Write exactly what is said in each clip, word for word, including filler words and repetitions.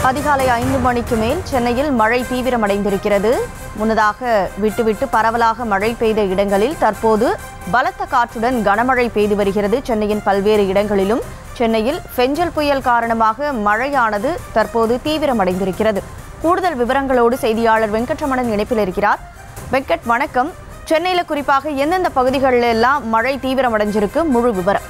அதிகாலை ஐந்து மணிக்கு மேல் சென்னையில் மழை தீவிரமடைந்திருக்கிறது. முன்னதாக விட்டுவிட்டு பரவலாக மழை பெய்த இடங்களில் தற்போது பலத்த காற்றுடன் கனமழை பெய்து வருகிறது. சென்னையின் பல்வேறு இடங்களிலும் சென்னையில் பெஞ்சல் புயல் காரணமாக மழையானது தற்போது தீவிரமடைந்திருக்கிறது. கூடுதல் விவரங்களோடு செய்தியாளர் வெங்கட்ரமணன் இணைப்பில் இருக்கிறார். வெங்கட், வணக்கம். சென்னையில் குறிப்பாக எந்தெந்த பகுதிகளில் எல்லாம் மழை தீவிரமடைஞ்சிருக்கு, முழு விவரம்?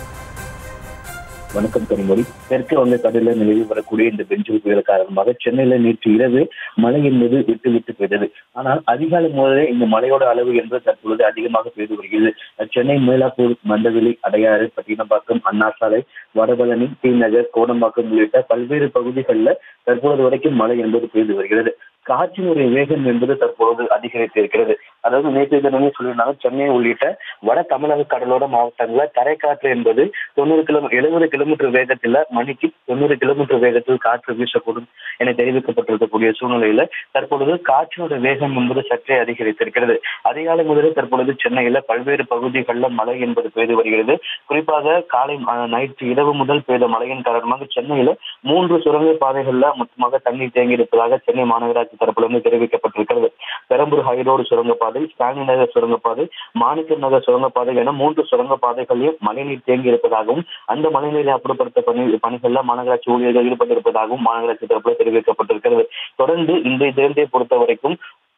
வணக்கம் கனிமொழி. தெற்கு வங்கக்கடலில் நிலவி வரக்கூடிய இந்த பெஞ்சல் புயல் காரணமாக சென்னையில நேற்று இரவு மழை என்பது விட்டு விட்டு பெய்தது. ஆனால் அதிகாலை முதலே இந்த மழையோட அளவு என்பது தற்பொழுது அதிகமாக பெய்து வருகிறது. சென்னை மேலாப்பூர், மண்டவெளி, அடையாறு, பட்டினப்பாக்கம், அண்ணா சாலை, வடபழனி, டி நகர், கோடம்பாக்கம் உள்ளிட்ட பல்வேறு பகுதிகளில் தற்போது வரைக்கும் மழை என்பது பெய்து வருகிறது. காற்றினுடைய வேகம் என்பது தற்போது அதிகரித்து இருக்கிறது. அதாவது நேற்று தினமே சொல்லியிருந்தாங்க, சென்னை உள்ளிட்ட வட தமிழக கடலோர மாவட்டங்களில் தரைக்காற்று என்பது தொண்ணூறு கிலோ எழுபது கிலோமீட்டர் வேகத்தில் மணிக்கு தொண்ணூறு கிலோமீட்டர் வேகத்தில் காற்று வீசக்கூடும் என தெரிவிக்கப்பட்டிருக்கக்கூடிய சூழ்நிலையில தற்பொழுது காற்றினுடைய வேகம் என்பது சற்றே அதிகரித்திருக்கிறது. அதிகாலை முதலே தற்பொழுது சென்னையில பல்வேறு பகுதிகளில் மழை என்பது பெய்து வருகிறது. குறிப்பாக காலை நைட்டு இரவு முதல் பெய்த மழையின் காரணமாக சென்னையில மூன்று சுரங்க பாதைகள்ல மொத்தமாக தண்ணீர் தேங்கி இருப்பதாக சென்னை மாநகராட்சி தரப்பிலிருந்து தெரிவிக்கப்பட்டிருக்கிறது. பெரம்பூர் ஹைரோடு சுரங்கப்பாதை, ஸ்டாலின் நகர் சுரங்கப்பாதை, மாணிக்கம் நகர் சுரங்கப்பாதை என மூன்று சுரங்க பாதைகளையும் மழைநீர் தேங்கி இருப்பதாகவும் அந்த மழைநீரை அப்புறப்படுத்த பணி பணிகள்ல மாநகராட்சி ஊழியர்கள் ஈடுபட்டிருப்பதாகவும் மாநகராட்சி தரப்பில் தெரிவிக்கப்பட்டிருக்கிறது. தொடர்ந்து இன்றைய தினத்தை பொறுத்த வரைக்கும்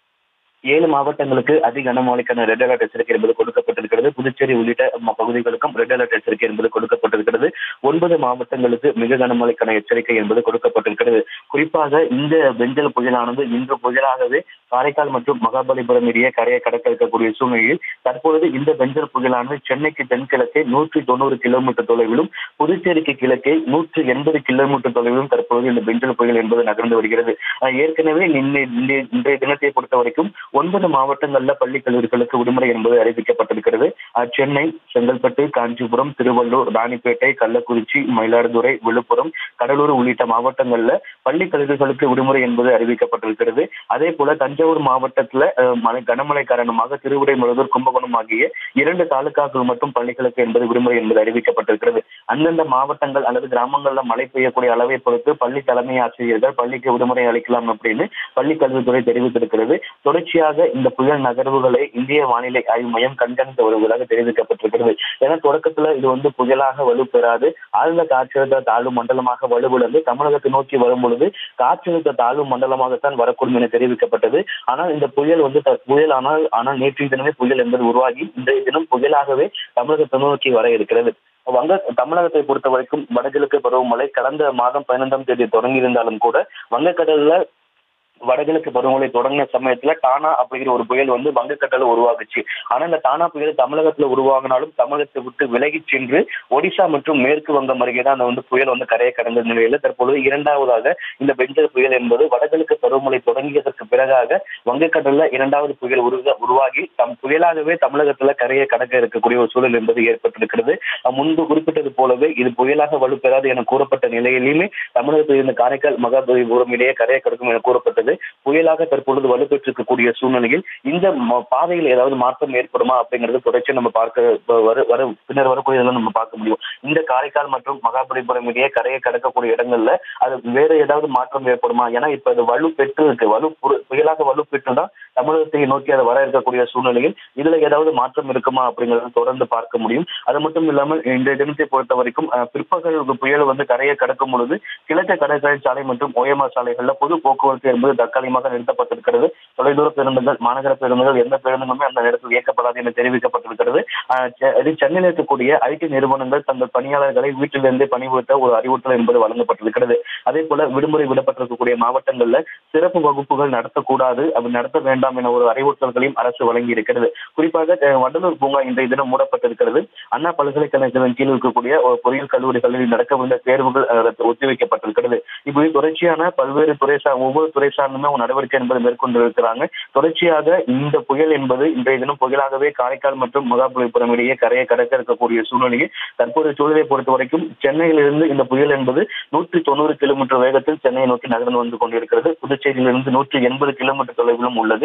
ஏழு மாவட்டங்களுக்கு அதி கனமழைக்கான ரெட் அலர்ட் எச்சரிக்கை என்பது கொடுக்கப்பட்டிருக்கிறது. புதுச்சேரி உள்ளிட்ட பகுதிகளுக்கும் ரெட் அலர்ட் எச்சரிக்கை என்பது கொடுக்கப்பட்டிருக்கிறது. ஒன்பது மாவட்டங்களுக்கு மிக கனமழைக்கான எச்சரிக்கை என்பது கொடுக்கப்பட்டிருக்கிறது. குறிப்பாக இந்த பெஞ்சல் புயலானது இன்று புயலாகவே காரைக்கால் மற்றும் மகாபலிபுரம் இடையே கரையை கடக்க இருக்கக்கூடிய சூழ்நிலையில் தற்பொழுது இந்த பெஞ்சல் புயலானது சென்னைக்கு தென்கிழக்கே நூற்றி தொண்ணூறு கிலோமீட்டர் தொலைவிலும் புதுச்சேரிக்கு கிழக்கே நூற்றி எண்பது கிலோமீட்டர் தொலைவிலும் தற்பொழுது இந்த பெஞ்சல் புயல் என்பது நகர்ந்து வருகிறது. ஏற்கனவே இன்றைய தினத்தை பொறுத்த வரைக்கும் ஒன்பது மாவட்டங்கள்ல பள்ளி கல்லூரிகளுக்கு விடுமுறை என்பது அறிவிக்கப்பட்டிருக்கிறது. சென்னை, செங்கல்பட்டு, காஞ்சிபுரம், திருவள்ளூர், ராணிப்பேட்டை, கள்ளக்குறிச்சி, மயிலாடுதுறை, விழுப்புரம், கடலூர் உள்ளிட்ட மாவட்டங்கள்ல பள்ளி கல்லூரிகளுக்கு விடுமுறை என்பது அறிவிக்கப்பட்டிருக்கிறது. அதே போல தஞ்சாவூர் மாவட்டத்துல மழை கனமழை காரணமாக திருவிடைமருதூர், கும்பகோணம் ஆகிய இரண்டு தாலுகாக்கள் மட்டும் பள்ளிகளுக்கு என்பது விடுமுறை என்பது அறிவிக்கப்பட்டிருக்கிறது. அந்தந்த மாவட்டங்கள் அல்லது கிராமங்கள்ல மழை பெய்யக்கூடிய அளவை பொறுத்து பள்ளி தலைமை ஆசிரியர்கள் பள்ளிக்கு விடுமுறை அளிக்கலாம் அப்படின்னு பள்ளி கல்வித்துறை தெரிவித்திருக்கிறது. தொடர்ச்சியாக இந்த புயல் நகர்வுகளை இந்திய வானிலை ஆய்வு மையம் கண்காணித்து வருவதாக தெரிவிக்கப்பட்டிருக்கிறது. ஏன்னா தொடக்கத்துல இது வந்து புயலாக வலுப்பெறாது, ஆழ்ந்த காற்றழுத்த தாழ்வு மண்டலமாக வலுவிழந்து தமிழகத்தை நோக்கி வரும் பொழுது காற்றழுத்த தாழ்வு மண்டலமாகத்தான் வரக்கூடும் என தெரிவிக்கப்பட்டது. ஆனால் இந்த புயல் வந்து புயல் ஆனால் ஆனால் நேற்றைய தினமே புயல் என்பது உருவாகி இன்றைய தினம் புயலாகவே தமிழகத்தை நோக்கி வர இருக்கிறது. வங்க தமிழகத்தை பொறுத்த வரைக்கும் வடகிழக்கு பருவமழை கடந்த மாதம் பதினைந்தாம் தேதி தொடங்கி இருந்தாலும் கூட வங்கக்கடல்ல வடகிழக்கு பருவமழை தொடங்கின சமயத்துல டானா அப்படிங்கிற ஒரு புயல் வந்து வங்கக்கடல உருவாகுச்சு. ஆனா இந்த டானா புயல் தமிழகத்துல உருவாகினாலும் தமிழகத்தை விட்டு விலகி சென்று ஒடிசா மற்றும் மேற்கு வங்கம் அருகேதான் அந்த வந்து புயல் வந்து கரையை கடந்த நிலையில தற்பொழுது இரண்டாவதாக இந்த பெஞ்சல் புயல் என்பது வடகிழக்கு பருவமழை தொடங்கியதற்கு பிறகாக வங்கக்கடல்ல இரண்டாவது புயல் உருவாகி தம் புயலாகவே தமிழகத்துல கரையை கடக்க இருக்கக்கூடிய ஒரு சூழல் என்பது ஏற்பட்டிருக்கிறது. முன்பு குறிப்பிட்டது போலவே இது புயலாக வலுப்பெறாது என கூறப்பட்ட நிலையிலுமே தமிழகத்தில் இருந்த காரைக்கால் மகாபலிபுரம் இடையே கரையை கடக்கும் என கூறப்பட்டது. புயலாக தற்பொழுது வலுப்பெற்றிருக்கக்கூடிய சூழ்நிலையில் இந்த பாதையில் ஏதாவது மாற்றம் ஏற்படுமா அப்படிங்கிறது தொடர்ச்சி நம்ம பார்க்க வர பின்னர் வரக்கூடியதெல்லாம் நம்ம பார்க்க முடியும். இந்த காரைக்கால் மற்றும் மகாபலிபுரம் இடையே கரையை கடக்கக்கூடிய இடங்கள்ல அது வேற ஏதாவது மாற்றம் ஏற்படுமா? ஏன்னா இப்ப அது வலு பெற்று இருக்கு, வலு புயலாக வலு பெற்றுதான் தமிழகத்தை நோக்கி அதை வர இருக்கக்கூடிய சூழ்நிலையில் இதுல ஏதாவது மாற்றம் இருக்குமா அப்படிங்கறத தொடர்ந்து பார்க்க முடியும். அது மட்டும் இல்லாமல் இந்த தினத்தை பொறுத்த வரைக்கும் பிற்பகல் புயல் வந்து கரையை கடக்கும் பொழுது கிழக்கு கடற்கரை சாலை மற்றும் ஓஎம்ஆர் சாலைகள்ல பொது போக்குவரத்து என்பது தற்காலிகமாக நிறுத்தப்பட்டிருக்கிறது. தொலைதூர பேருந்துகள், மாநகர பேருந்துகள் எந்த பேருந்துமே அந்த இடத்தில் இயக்கப்படாது என தெரிவிக்கப்பட்டிருக்கிறது. சென்னையில் இருக்கக்கூடிய ஐடி நிறுவனங்கள் தங்கள் பணியாளர்களை வீட்டிலிருந்தே பணிபுரித்த ஒரு அறிவுறுத்தல் என்பது வழங்கப்பட்டிருக்கிறது. அதே போல விடுமுறை விடப்பட்டிருக்கக்கூடிய மாவட்டங்கள்ல சிறப்பு வகுப்புகள் நடத்தக்கூடாது, அது நடத்த வேண்டாம் என ஒரு அறிவுறுத்தல்களையும் அரசு வழங்கி இருக்கிறது. குறிப்பாக வண்டலூர் பூங்கா இன்றைய தினம் மூடப்பட்டிருக்கிறது. அண்ணா பல்கலைக்கழகத்தின் கீழ் இருக்கக்கூடிய பொறியியல் கல்லூரிகளில் நடக்கவிருந்த தேர்வுகள் ஒத்திவைக்கப்பட்டிருக்கிறது. இப்படி தொடர்ச்சியான பல்வேறு துறை ஒவ்வொரு துறை சார்ந்துமே ஒரு நடவடிக்கை என்பது மேற்கொண்டிருக்கிறாங்க. தொடர்ச்சியாக இந்த புயல் என்பது இன்றைய தினம் புயலாகவே காரைக்கால் மற்றும் மகாபலிபுரம் இடையே கரையை கடக்க இருக்கக்கூடிய சூழ்நிலையில் தற்போதைய சூழலை பொறுத்த வரைக்கும் சென்னையிலிருந்து இந்த புயல் என்பது நூற்றி தொண்ணூறு கிலோமீட்டர் வேகத்தில் சென்னையை நோக்கி நகர்ந்து வந்து கொண்டிருக்கிறது. புதுச்சேரியிலிருந்து நூற்றி எண்பது கிலோமீட்டர் தொலைவிலும் உள்ளது.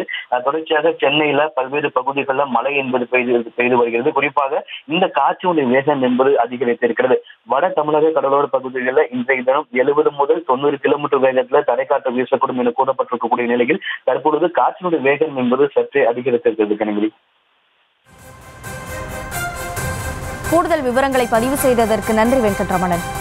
தொடர்ச்சியாக சென்னையில பல்வேறு பகுதிகளில் மழை என்பது பெய்து பெய்து வருகிறது. குறிப்பாக இந்த காற்றினுடைய வேகம் என்பது அதிகரித்திருக்கிறது. வட தமிழக கடலோர பகுதிகளில் இன்றைய தினம் எழுபது முதல் தொண்ணூறு கிலோமீட்டர் வேகத்துல தடைக்காற்று வீசக்கூடும் என கூறப்பட்டிருக்கக்கூடிய நிலையில் தற்பொழுது காற்றினுடைய வேகம் என்பது சற்றே அதிகரித்திருக்கிறது. கனிமொழி, கூடுதல் விவரங்களை பதிவு செய்ததற்கு நன்றி வெங்கட்ரமணன்.